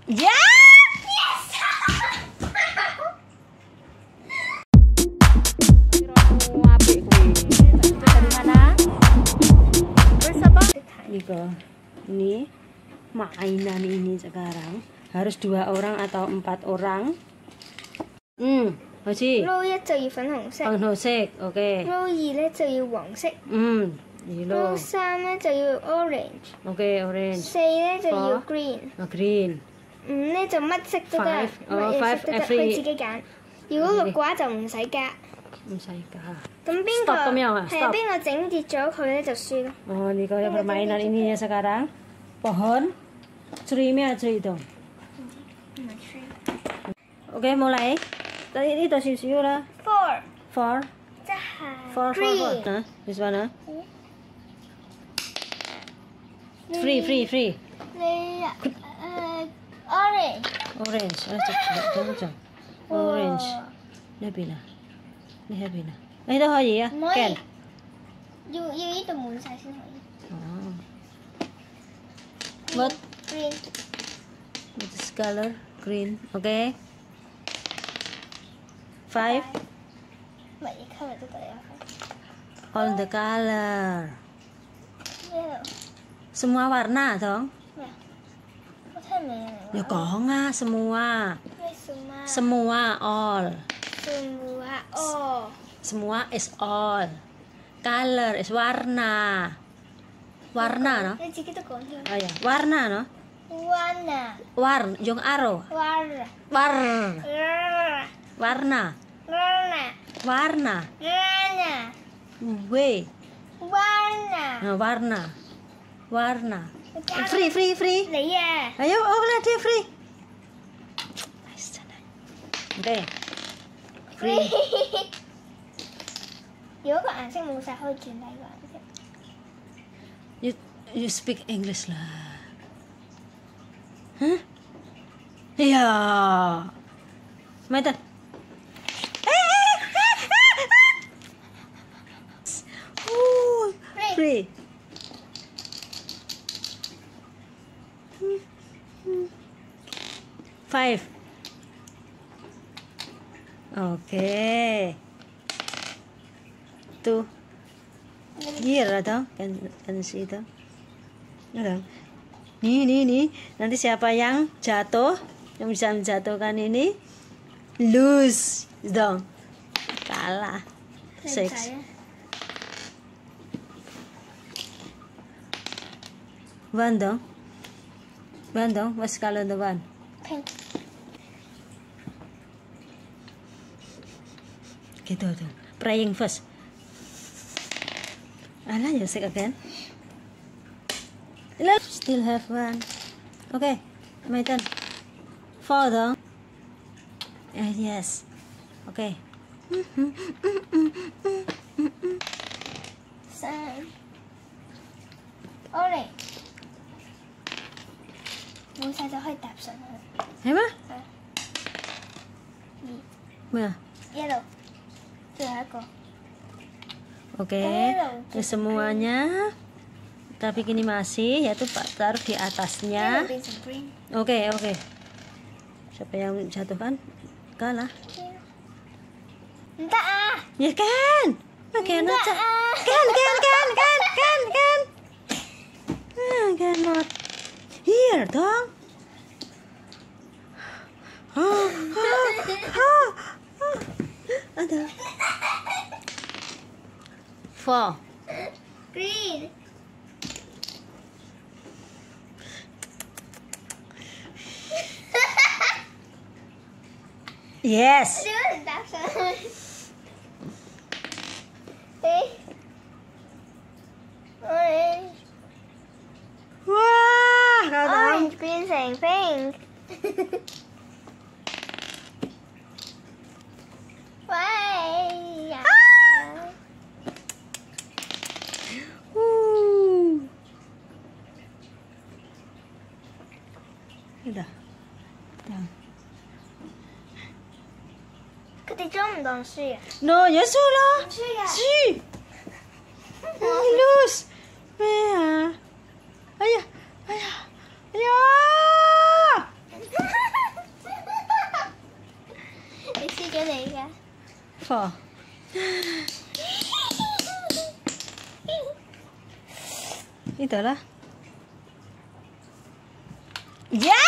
Ya. Yes. Upik kuwi. Dari mana? Terus apa? Ini mainan ini sekarang harus 2 orang atau 4 orang. Hoji. 撈1就要粉紅色， 粉紅色 ，OK。 撈2咧就要黃色， 2 撈3咧就要 orange， OK orange。 4咧就要 green， green。 5咧就乜色都得，乜嘢色都得，佢自己揀。如果6嘅話就唔使加。 唔使加。 咁邊個 Stop 咁樣啊？ 係邊個整跌咗佢咧就輸咯。 Oh, ini kalau permainan ininya sekarang pohon tree-nya aja itu. Oke, mulai. Tadi ini udah siu-siu lah. 4 4 即係 4 4 4. Nah, di mana? Free. 你orange Orange. Jangan. Orange. Ini bila. Ini dah kaya ya? 唔可以 Ken. 要呢度滿晒先可以。 Oh. What? green This color green. Okay. 5. 乜嘢 color 都得有。 All the color. yellow Semua warna dong. 咩啊？我聽唔明啊。 Ya kok nggak semua. 咩什麼？ Semua all. 哦， Semua is all. Color is warna. Warna no? 你自己都講添。 Oh ya, warna no? Warna Yung arrow. warna Warna. warna We. warna Warna. Free. 你啊， Ayo, ulah dia free. Oke. Free. 如果個顏色冇晒，可以轉第二個顏色。 You speak English lah. Hah? Iya. Mainkan. Free. Five. Okay. Tuh. Here atau kan situ. Ada. Nih. Nanti siapa yang jatuh, yang bisa menjatuhkan ini, lose dong. Kalah. 6. One dong. What's color the one? Pink. Gitu tuh. Praying first. Alah, you sick again. Still have one. Okay, my turn. 4 dong. Yes. Okay. Sun. Orange. 冇晒就可以搭上去。 係咩？ 係。 咩啊？ Yellow. 最後一個。 Oke, semuanya kita bikin animasi, yaitu taruh di atasnya. Yellow 變成 green。 Oke. Siapa yang jatuhkan? Kalah. 唔得啊！ Ya kan? Cannot. Enggak, ah. Kan. Cannot. Here dong. Ada. 4. Green. Yes. 點解唔搭上去？Orange. Wah, kau tahu. Orange 變成 pink。喂呀！ Udah. 佢哋裝唔當輸啊？ No, ya sudah. 唔輸㗎。 Sí. Luz. Vea. Ayah. for? Itulah. Yeah!